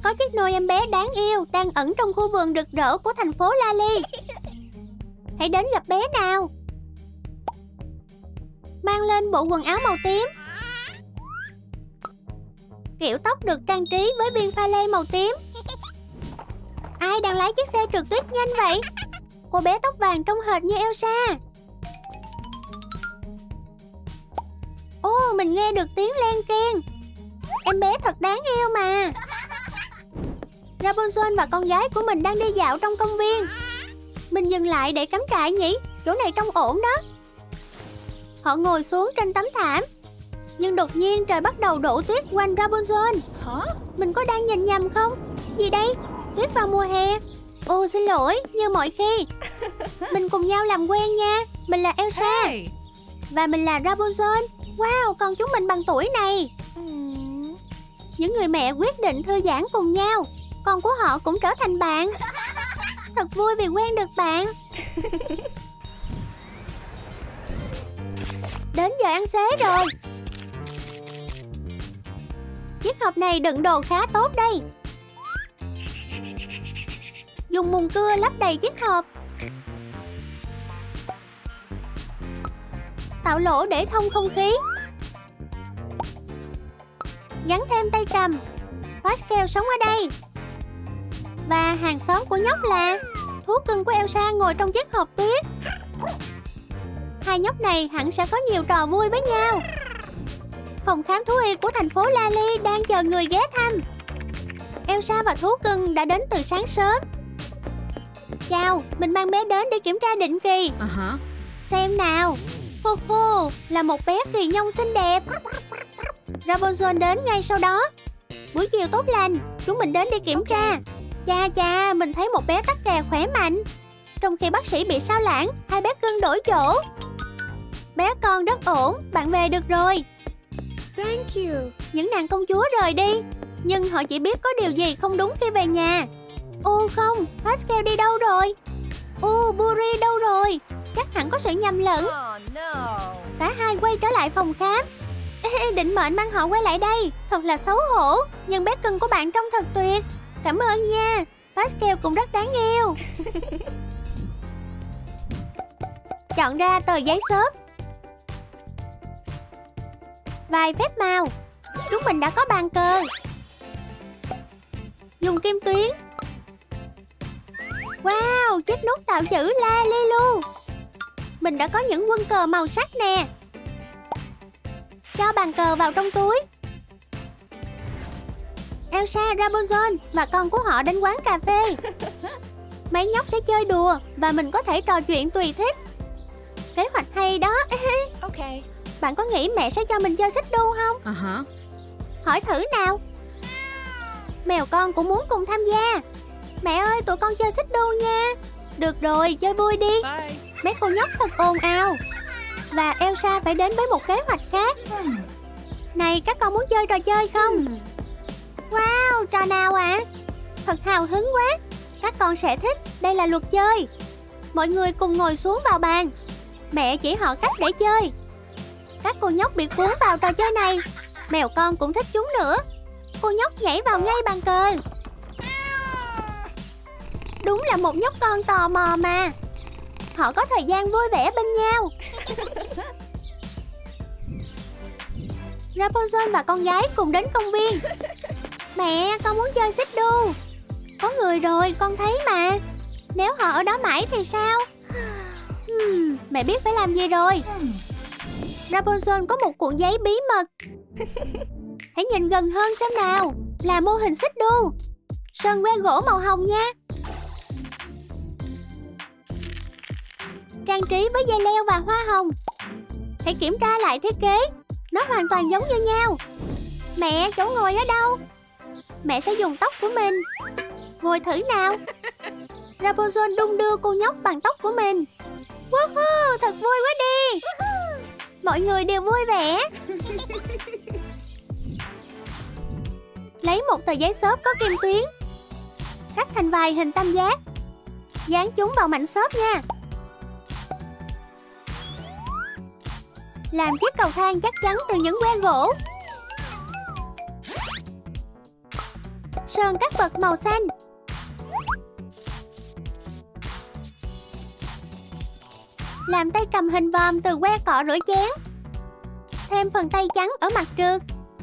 Có chiếc nôi em bé đáng yêu đang ẩn trong khu vườn rực rỡ của thành phố Lali. Hãy đến gặp bé nào. Mang lên bộ quần áo màu tím. Kiểu tóc được trang trí với viên pha lê màu tím. Ai đang lái chiếc xe trượt tuyết nhanh vậy? Cô bé tóc vàng trông hệt như Elsa. Ồ, mình nghe được tiếng len keng. Em bé thật đáng yêu mà. Rapunzel và con gái của mình đang đi dạo trong công viên. Mình dừng lại để cắm trại nhỉ? Chỗ này trông ổn đó. Họ ngồi xuống trên tấm thảm. Nhưng đột nhiên trời bắt đầu đổ tuyết quanh Rapunzel. Mình có đang nhìn nhầm không? Gì đây? Tuyết vào mùa hè. Ồ, xin lỗi, như mọi khi. Mình cùng nhau làm quen nha. Mình là Elsa. Và mình là Rapunzel. Wow, còn chúng mình bằng tuổi này. Những người mẹ quyết định thư giãn cùng nhau. Con của họ cũng trở thành bạn. Thật vui vì quen được bạn. Đến giờ ăn xế rồi. Chiếc hộp này đựng đồ khá tốt đây. Dùng mùn cưa lấp đầy chiếc hộp. Tạo lỗ để thông không khí. Gắn thêm tay cầm. Pascal sống ở đây. Và hàng xóm của nhóc là thú cưng của Elsa ngồi trong chiếc hộp tuyết. Hai nhóc này hẳn sẽ có nhiều trò vui với nhau. Phòng khám thú y của thành phố Lali đang chờ người ghé thăm. Elsa và thú cưng đã đến từ sáng sớm. Chào, mình mang bé đến để kiểm tra định kỳ. Xem nào. Hô hô, là một bé kỳ nhông xinh đẹp. Rapunzel đến ngay sau đó. Buổi chiều tốt lành, chúng mình đến để kiểm tra. Chà, mình thấy một bé tắc kè khỏe mạnh. Trong khi bác sĩ bị sao lãng, hai bé cưng đổi chỗ. Bé con rất ổn, bạn về được rồi. Thank you. Những nàng công chúa rời đi. Nhưng họ chỉ biết có điều gì không đúng khi về nhà. Ô không, Pascal đi đâu rồi? Ô, Buri đâu rồi? Chắc hẳn có sự nhầm lẫn. Cả hai quay trở lại phòng khám. Định mệnh mang họ quay lại đây. Thật là xấu hổ. Nhưng bé cưng của bạn trông thật tuyệt. Cảm ơn nha. Pascal cũng rất đáng yêu. Chọn ra tờ giấy xốp. Vài phép màu. Chúng mình đã có bàn cờ. Dùng kim tuyến. Wow, chiếc nút tạo chữ Lalilu. Mình đã có những quân cờ màu sắc nè. Cho bàn cờ vào trong túi. Elsa, Rapunzel và con của họ đến quán cà phê. Mấy nhóc sẽ chơi đùa và mình có thể trò chuyện tùy thích. Kế hoạch hay đó. Ok. Bạn có nghĩ mẹ sẽ cho mình chơi xích đu không? Hỏi thử nào. Mèo con cũng muốn cùng tham gia. Mẹ ơi, tụi con chơi xích đu nha. Được rồi, chơi vui đi. Bye. Mấy cô nhóc thật ồn ào. Và Elsa phải đến với một kế hoạch khác. Này, các con muốn chơi trò chơi không? Wow, trò nào ạ? Thật hào hứng quá. Các con sẽ thích. Đây là luật chơi. Mọi người cùng ngồi xuống vào bàn. Mẹ chỉ họ cách để chơi. Các cô nhóc bị cuốn vào trò chơi này. Mèo con cũng thích chúng nữa. Cô nhóc nhảy vào ngay bàn cờ. Đúng là một nhóc con tò mò mà. Họ có thời gian vui vẻ bên nhau. Rapunzel và con gái cùng đến công viên. Mẹ, con muốn chơi xích đu. Có người rồi, con thấy mà. Nếu họ ở đó mãi thì sao? Mẹ biết phải làm gì rồi. Rapunzel có một cuộn giấy bí mật. Hãy nhìn gần hơn xem nào. Là mô hình xích đu. Sơn que gỗ màu hồng nha. Trang trí với dây leo và hoa hồng. Hãy kiểm tra lại thiết kế. Nó hoàn toàn giống như nhau. Mẹ, chỗ ngồi ở đâu? Mẹ sẽ dùng tóc của mình. Ngồi thử nào. Rapunzel đung đưa cô nhóc bằng tóc của mình. Woohoo, thật vui quá đi. Mọi người đều vui vẻ. Lấy một tờ giấy xốp có kim tuyến. Cắt thành vài hình tam giác. Dán chúng vào mảnh xốp nha. Làm chiếc cầu thang chắc chắn từ những que gỗ. Sơn các vật màu xanh. Làm tay cầm hình vòm từ que cọ rửa chén. Thêm phần tay trắng ở mặt trượt.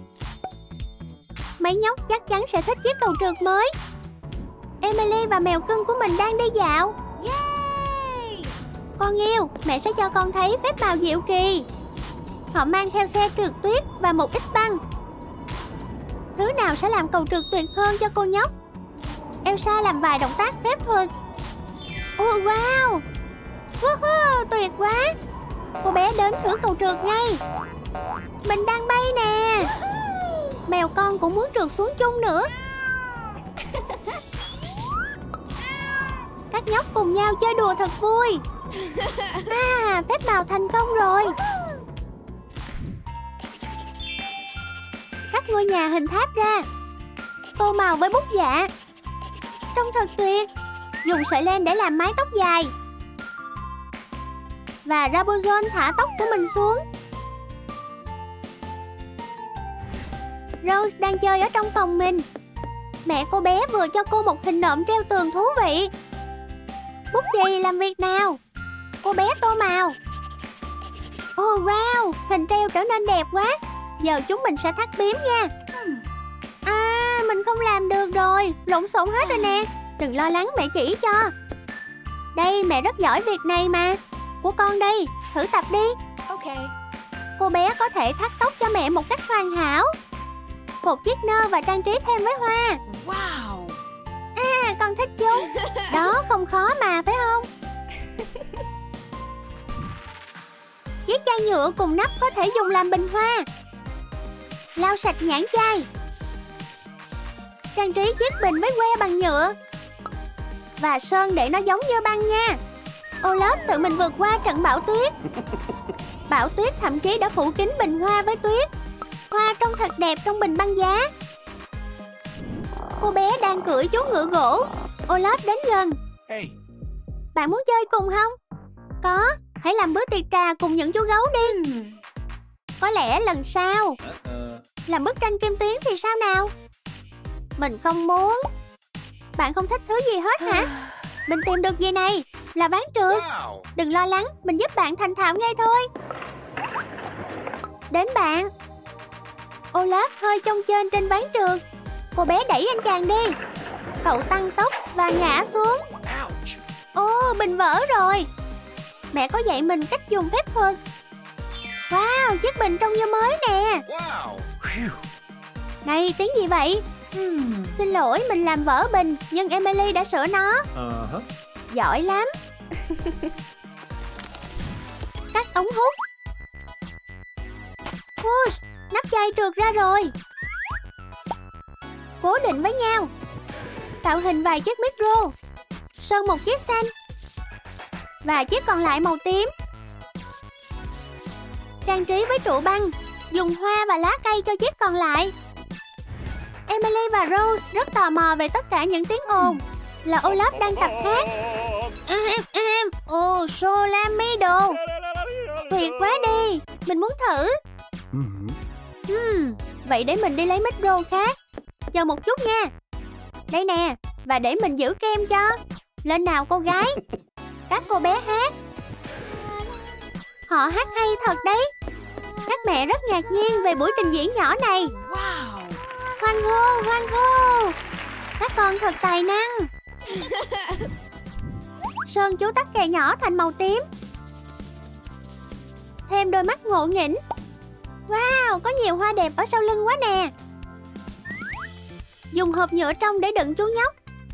Mấy nhóc chắc chắn sẽ thích chiếc cầu trượt mới. Emily và mèo cưng của mình đang đi dạo. Yay! Con yêu, mẹ sẽ cho con thấy phép màu diệu kỳ. Họ mang theo xe trượt tuyết và một ít băng. Thứ nào sẽ làm cầu trượt tuyệt hơn cho cô nhóc? Elsa làm vài động tác phép thuật. Oh wow! Woohoo, tuyệt quá! Cô bé đến thử cầu trượt ngay. Mình đang bay nè. Mèo con cũng muốn trượt xuống chung nữa. Các nhóc cùng nhau chơi đùa thật vui. Phép màu thành công rồi. Cắt ngôi nhà hình tháp ra. Tô màu với bút dạ. Trông thật tuyệt. Dùng sợi len để làm mái tóc dài. Và Rapunzel thả tóc của mình xuống. Rose đang chơi ở trong phòng mình. Mẹ cô bé vừa cho cô một hình nộm treo tường thú vị. Bút chì làm việc nào? Cô bé tô màu. Oh wow, hình treo trở nên đẹp quá. Giờ chúng mình sẽ thắt bím nha. Mình không làm được rồi. Lộn xộn hết rồi nè. Đừng lo lắng, mẹ chỉ cho. Đây, mẹ rất giỏi việc này mà. Của con đây, thử tập đi. Okay. Cô bé có thể thắt tóc cho mẹ một cách hoàn hảo. Cột chiếc nơ và trang trí thêm với hoa. Wow. Con thích chúng. Đó không khó mà, phải không? Chiếc chai nhựa cùng nắp có thể dùng làm bình hoa. Lau sạch nhãn chai. Trang trí chiếc bình với que bằng nhựa. Và sơn để nó giống như băng nha. Olaf tự mình vượt qua trận bão tuyết. Bão tuyết thậm chí đã phủ kín bình hoa với tuyết. Hoa trông thật đẹp trong bình băng giá. Cô bé đang cưỡi chú ngựa gỗ. Olaf đến gần. Hey. Bạn muốn chơi cùng không? Có, hãy làm bữa tiệc trà cùng những chú gấu đi. Có lẽ lần sau. Làm bức tranh kim tuyến thì sao nào? Mình không muốn. Bạn không thích thứ gì hết hả? Mình tìm được gì này? Là ván trượt. Đừng lo lắng, mình giúp bạn thành thạo ngay thôi. Đến bạn. Olaf hơi chông chênh trên ván trượt. Cô bé đẩy anh chàng đi. Cậu tăng tốc và ngã xuống. Bình vỡ rồi. Mẹ có dạy mình cách dùng phép thuật. Wow, chiếc bình trông như mới nè. Này, tiếng gì vậy? Xin lỗi, mình làm vỡ bình, nhưng Emily đã sửa nó. Giỏi lắm. Cắt ống hút. Nắp chai trượt ra rồi. Cố định với nhau. Tạo hình vài chiếc micro. Sơn một chiếc xanh. Và chiếc còn lại màu tím. Trang trí với trụ băng. Dùng hoa và lá cây cho chiếc còn lại. Emily và Rose rất tò mò về tất cả những tiếng ồn. Là Olaf đang tập hát. Solami đồ. Tuyệt quá đi. Mình muốn thử. Vậy để mình đi lấy micro khác. Chờ một chút nha. Đây nè. Và để mình giữ kem cho. Lên nào cô gái. Các cô bé hát. Họ hát hay thật đấy. Các mẹ rất ngạc nhiên về buổi trình diễn nhỏ này. Wow. Hoan hô, hoan hô. Các con thật tài năng. Sơn chú tắc kè nhỏ thành màu tím. Thêm đôi mắt ngộ nghĩnh. Wow, có nhiều hoa đẹp ở sau lưng quá nè. Dùng hộp nhựa trong để đựng chú nhóc.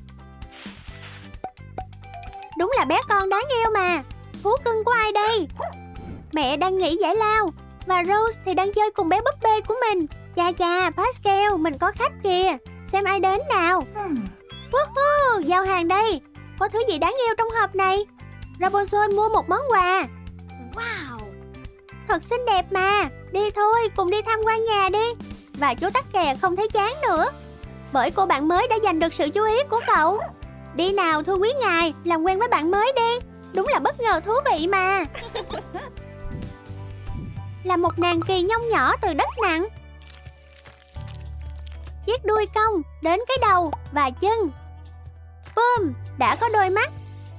Đúng là bé con đáng yêu mà. Thú cưng của ai đây? Mẹ đang nghỉ giải lao. Và Rose thì đang chơi cùng bé búp bê của mình. Chà, Pascal, mình có khách kìa. Xem ai đến nào. Woohoo, giao hàng đây. Có thứ gì đáng yêu trong hộp này? Rapunzel mua một món quà. Wow. Thật xinh đẹp mà. Đi thôi, cùng đi tham quan nhà đi. Và chú tắc kè không thấy chán nữa. Bởi cô bạn mới đã giành được sự chú ý của cậu. Đi nào thưa quý ngài, làm quen với bạn mới đi. Đúng là bất ngờ thú vị mà. Là một nàng kỳ nhông nhỏ từ đất nặng. chiếc đuôi cong đến cái đầu và chân. Boom, đã có đôi mắt.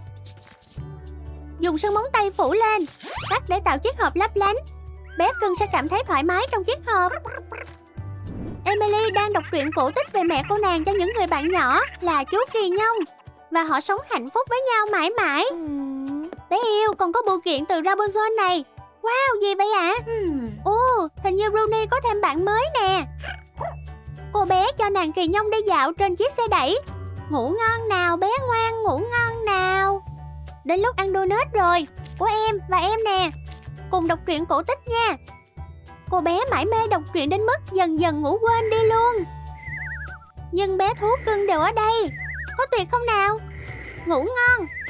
Dùng sân móng tay phủ lên, cắt để tạo chiếc hộp lấp lánh. Bé cưng sẽ cảm thấy thoải mái trong chiếc hộp. Emily đang đọc truyện cổ tích về mẹ cô nàng cho những người bạn nhỏ là chú Kỳ Nhông. Và họ sống hạnh phúc với nhau mãi mãi. Bé yêu, còn có bưu kiện từ Rapunzel này. Wow, gì vậy ạ? Ồ, hình như Rooney có thêm bạn mới nè. Cô bé cho nàng Kỳ Nhông đi dạo trên chiếc xe đẩy. Ngủ ngon nào bé ngoan, ngủ ngon nào. Đến lúc ăn donut rồi, của em và em nè. Cùng đọc truyện cổ tích nha. Cô bé mải mê đọc truyện đến mức dần dần ngủ quên đi luôn. Nhưng bé thú cưng đều ở đây. Có tuyệt không nào? Ngủ ngon.